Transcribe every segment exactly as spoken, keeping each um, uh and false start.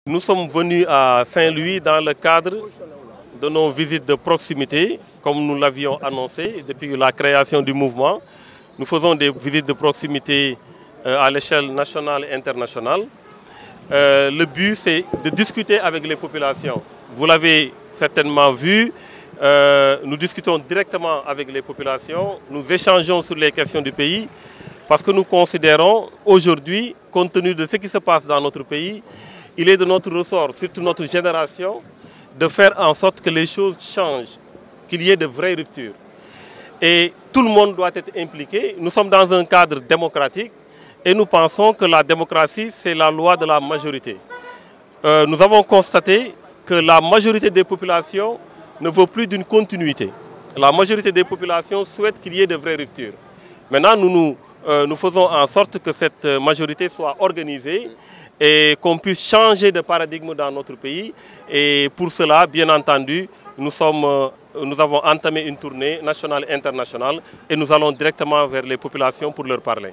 Nous sommes venus à Saint-Louis dans le cadre de nos visites de proximité, comme nous l'avions annoncé depuis la création du mouvement. Nous faisons des visites de proximité euh, à l'échelle nationale et internationale. Euh, le but, c'est de discuter avec les populations. Vous l'avez certainement vu, euh, nous discutons directement avec les populations, nous échangeons sur les questions du pays, parce que nous considérons aujourd'hui, compte tenu de ce qui se passe dans notre pays, il est de notre ressort, surtout notre génération, de faire en sorte que les choses changent, qu'il y ait de vraies ruptures. Et tout le monde doit être impliqué. Nous sommes dans un cadre démocratique et nous pensons que la démocratie, c'est la loi de la majorité. Euh, nous avons constaté que la majorité des populations ne veut plus d'une continuité. La majorité des populations souhaite qu'il y ait de vraies ruptures. Maintenant, nous, nous, euh, nous faisons en sorte que cette majorité soit organisée et qu'on puisse changer de paradigme dans notre pays. Et pour cela, bien entendu, nous, sommes, nous avons entamé une tournée nationale et internationale et nous allons directement vers les populations pour leur parler.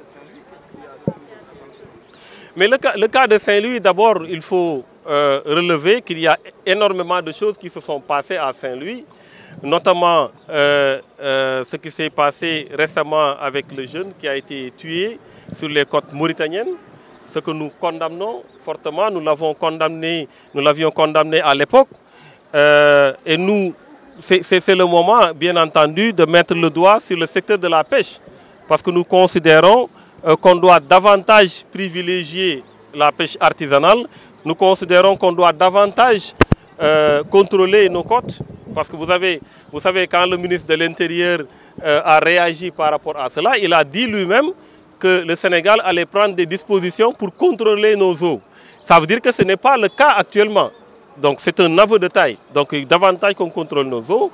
Mais le cas, le cas de Saint-Louis, d'abord, il faut euh, relever qu'il y a énormément de choses qui se sont passées à Saint-Louis, notamment euh, euh, ce qui s'est passé récemment avec le jeune qui a été tué sur les côtes mauritaniennes. Ce que nous condamnons fortement, nous l'avons condamné, nous l'avions condamné à l'époque. Euh, et nous, c'est le moment, bien entendu, de mettre le doigt sur le secteur de la pêche. Parce que nous considérons euh, qu'on doit davantage privilégier la pêche artisanale. Nous considérons qu'on doit davantage euh, contrôler nos côtes. Parce que vous, avez, vous savez, quand le ministre de l'Intérieur euh, a réagi par rapport à cela, il a dit lui-même que le Sénégal allait prendre des dispositions pour contrôler nos eaux. Ça veut dire que ce n'est pas le cas actuellement. Donc c'est un aveu de taille. Donc davantage qu'on contrôle nos eaux.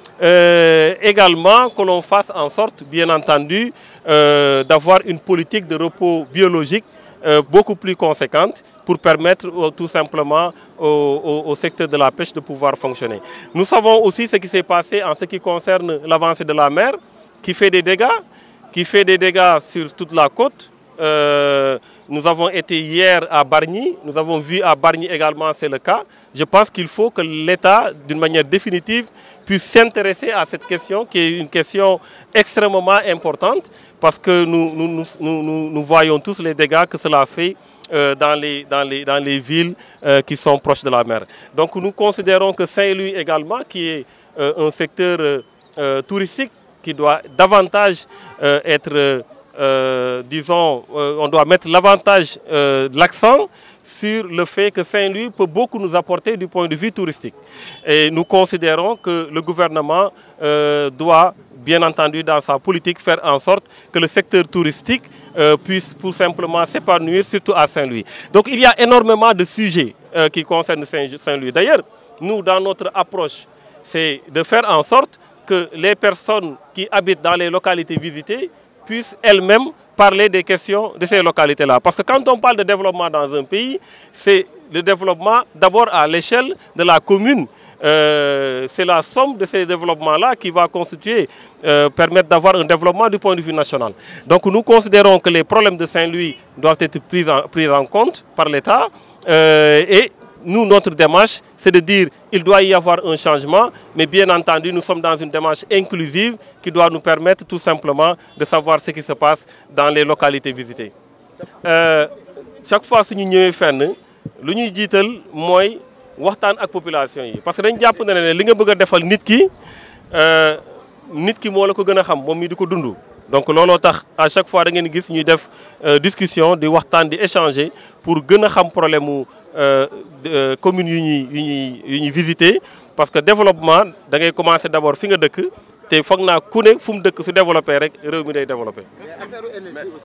Euh, également que l'on fasse en sorte, bien entendu, euh, d'avoir une politique de repos biologique euh, beaucoup plus conséquente pour permettre euh, tout simplement au, au, au secteur de la pêche de pouvoir fonctionner. Nous savons aussi ce qui s'est passé en ce qui concerne l'avancée de la mer, qui fait des dégâts. qui fait des dégâts sur toute la côte. Euh, nous avons été hier à Bargny, nous avons vu à Bargny également, c'est le cas. Je pense qu'il faut que l'État, d'une manière définitive, puisse s'intéresser à cette question, qui est une question extrêmement importante, parce que nous, nous, nous, nous, nous voyons tous les dégâts que cela fait euh, dans, les, dans, les, dans les villes euh, qui sont proches de la mer. Donc nous considérons que Saint-Louis également, qui est euh, un secteur euh, touristique, qui doit davantage euh, être, euh, disons, euh, on doit mettre l'avantage, euh, l'accent sur le fait que Saint-Louis peut beaucoup nous apporter du point de vue touristique. Et nous considérons que le gouvernement euh, doit, bien entendu, dans sa politique, faire en sorte que le secteur touristique euh, puisse tout simplement s'épanouir, surtout à Saint-Louis. Donc il y a énormément de sujets euh, qui concernent Saint-Louis. D'ailleurs, nous, dans notre approche, c'est de faire en sorte que les personnes qui habitent dans les localités visitées puissent elles-mêmes parler des questions de ces localités-là. Parce que quand on parle de développement dans un pays, c'est le développement d'abord à l'échelle de la commune. Euh, c'est la somme de ces développements-là qui va constituer, euh, permettre d'avoir un développement du point de vue national. Donc nous considérons que les problèmes de Saint-Louis doivent être pris en, pris en compte par l'État euh, et nous, notre démarche, c'est de dire qu'il doit y avoir un changement, mais bien entendu, nous sommes dans une démarche inclusive qui doit nous permettre tout simplement de savoir ce qui se passe dans les localités visitées. Euh, chaque fois que nous sommes fenn, lu ñuy jiital mooy waxtaan ak population yi parce que dañ jàpp ne ne li nga bëgg a defal nit ki nit ki moo la ko gën a xam moom mi di ko dund. Donc looloo tax à chaque fois da ngeen gis ñuy def discussion di waxtaan di échanger pour gën a xam problème mu Euh, communes yu ñuy yu ñuy yu ñuy visiter parce que développement da ngay commencer d'abord fi nga dëkk te foog naa ku ne fu mu dëkk su développé rek réew mi day développé.